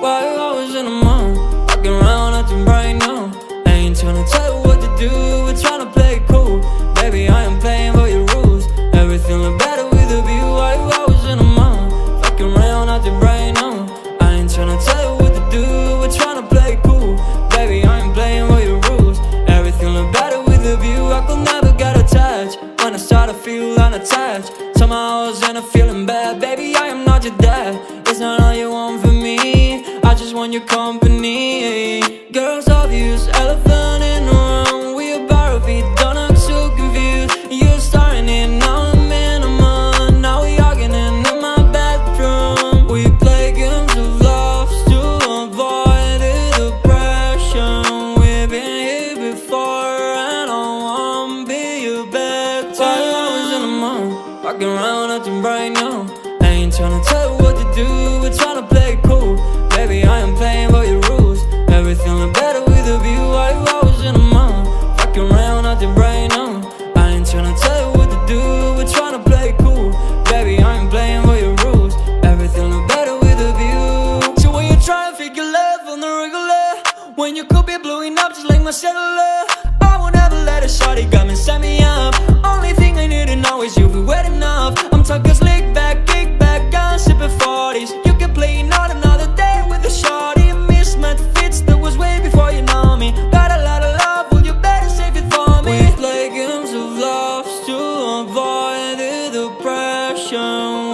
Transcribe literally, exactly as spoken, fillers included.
Why you always in the mood? Walking around acting right now. I ain't tryna tell you what to do, we're tryna play it cool. Baby, I am playing by your rules. Everything look better with a view. Why you always in the mood? Walking around acting right now. I ain't tryna tell you what to do, we're tryna play it cool. Baby, I am playing by your rules. Everything look better with a view. I could never get attached. When I start to feel unattached, somehow I was in a feeling bad. Baby, I am not your dad. It's not all you want from me, I just want your company. Girls obvious, elephant in the room. We about our feet, don't act so confused. You're starting it, now I'm in a mood. Now we arguing in my bedroom. We play games of love to avoid the depression. We've been here before and I won't be your better. Why you always in the mood? Walking around acting right now. I ain't tryna tell you what to do, we're tryna play it cool. Baby, I am playing by your rules. Everything look better with a view. Why you always in the mood? Walking around acting right now. I ain't tryna tell you what to do, we're tryna play it cool. Baby, I am playing by your rules. Everything look better with a view. So when you try and figure love on the regular, when you could be blowing up just like my cellular, I won't ever let a shawty come and set me up. Only thing I need to know is you'll be wet enough. I'm talking slick back, kick back, gun sipping forties. You can play another another day with a shawty. Mismatch fits, that was way before you know me. Got a lot of love, well you better save it for me. We play games of love to avoid the depression.